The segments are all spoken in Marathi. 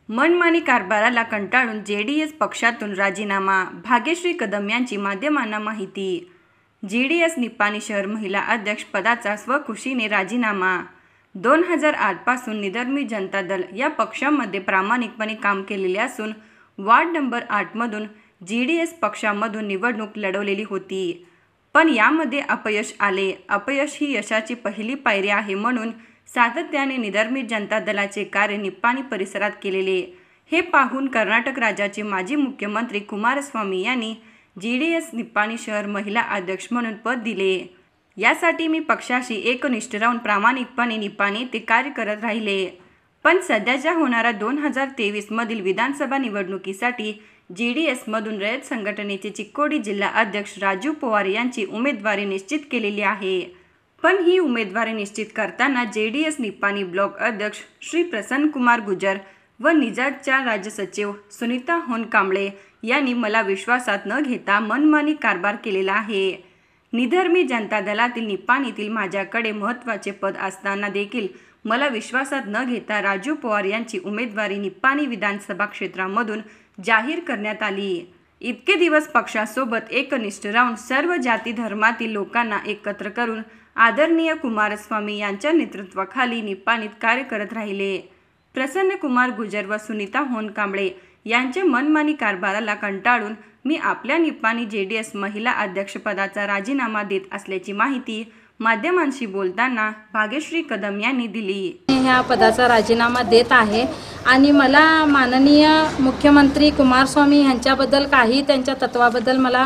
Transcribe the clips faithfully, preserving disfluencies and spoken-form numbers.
मनमानी कारभाराला कंटाळून जेडीएस पक्षातून राजीनामा, भाग्यश्री कदम यांची माध्यमांना माहिती. जेडीएस निपाणी शहर महिला अध्यक्ष पदाचा स्वखुशीने राजीनामा. दोन हजार आठ पासून निधर्मी जनता दल या पक्षामध्ये प्रामाणिकपणे काम केलेले असून वार्ड नंबर आठ मधून जेडीएस पक्षामधून निवडणूक लढवलेली होती, पण यामध्ये अपयश आले. अपयश ही यशाची पहिली पायरी आहे म्हणून सातत्याने निधर्मी जनता दलाचे कार्य निपाणी परिसरात केलेले हे पाहून कर्नाटक राज्याचे माजी मुख्यमंत्री कुमारस्वामी यांनी जेडीएस निपाणी शहर महिला अध्यक्ष म्हणून पद दिले. यासाठी मी पक्षाशी एकनिष्ठ राहून प्रामाणिकपणे निपाणी ते कार्य करत राहिले. पण सध्याच्या होणाऱ्या दोन हजार तेवीस मधील विधानसभा निवडणुकीसाठी जेडीएसमधून रयत संघटनेचे चिक्कोडी जिल्हा अध्यक्ष राजू पवार यांची उमेदवारी निश्चित केलेली आहे. पण ही उमेदवारी निश्चित करताना जेडीएस निपाणी ब्लॉक अध्यक्ष श्री प्रसन्नकुमार गुजर व निजातच्या राज्य सचिव सुनीता होनकांबळे यांनी मला विश्वासात न घेता मनमानी कारभार केलेला आहे. निधर्मी जनता दलातील निपाणीतील माझ्याकडे महत्त्वाचे पद असताना देखील मला विश्वासात न घेता राजू पवार यांची उमेदवारी निपाणी विधानसभा क्षेत्रामधून जाहीर करण्यात आली. इतके दिवस पक्षासोबत एकनिष्ठ राहून सर्व जाती धर्मातील लोकांना एकत्र करून आदरणीय कुमारस्वामी यांच्या नेतृत्वाखाली निपाणीत कार्य करत राहिले. प्रसन्नकुमार गुजर व सुनीता होनकांबळे यांच्या मनमानी कारभाराला कंटाळून मी आपल्या निपाणी जेडीएस महिला अध्यक्षपदाचा राजीनामा देत असल्याची माहिती माध्यमांशी बोलताना भाग्यश्री कदम यांनी दिली. ह्या पदाचा राजीनामा देत आहे आणि मला माननीय मुख्यमंत्री कुमारस्वामी यांच्याबद्दल काही त्यांच्या तत्वाबद्दल मला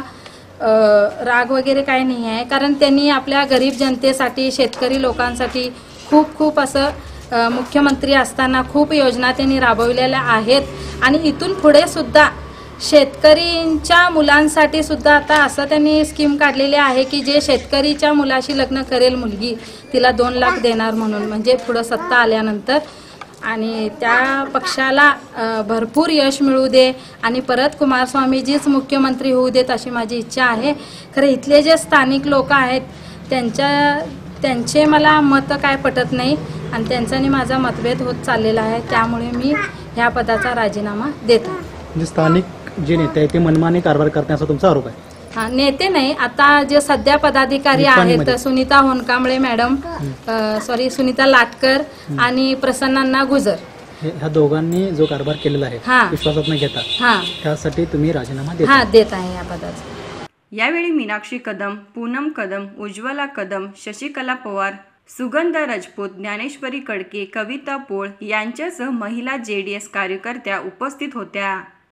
राग वगैरे काही नाही आहे, कारण त्यांनी आपल्या गरीब जनतेसाठी शेतकरी लोकांसाठी खूप खूप असं मुख्यमंत्री असताना खूप योजना त्यांनी राबवलेल्या आहेत आणि इथून पुढे सुद्धा शेतकरींच्या मुलांसाठी सुद्धा आता असं त्यांनी स्कीम काढलेली आहे की जे शेतकरीच्या मुलाशी लग्न करेल मुलगी तिला दोन लाख देणार म्हणून, म्हणजे पुढं सत्ता आल्यानंतर. आणि त्या पक्षाला भरपूर यश मिळू दे आणि परत कुमारस्वामीजीच मुख्यमंत्री होऊ देत अशी माझी इच्छा आहे. खरं इथले जे स्थानिक लोक आहेत त्यांच्या त्यांचे मला मत काय पटत नाही आणि त्यांचानी माझा मतभेद होत चाललेला आहे, त्यामुळे मी ह्या पदाचा राजीनामा देतो. म्हणजे स्थानिक जे नेते आहेत ते मनमानी कारभार करण्याचा तुमचा आरोप आहे? हा, नेते नाही, आता जे सध्या पदाधिकारी आहेत सुनीता होनकांबळे मॅडम, सॉरी सुनीता लाटकर आणि प्रसन्नांना गुजर, ह्या दोघांनी जो कारभार केलेला आहे विश्वासात न घेता, हा त्यासाठी तुम्ही राजीनामा देत हा देत आहे या पदाचा. यावेळी मीनाक्षी कदम, पूनम कदम, उज्ज्वला कदम, शशिकला पवार, सुगंधा राजपूत, ज्ञानेश्वरी कडके, कविता पोळ यांच्यासह महिला जेडीएस कार्यकर्त्या उपस्थित होत्या.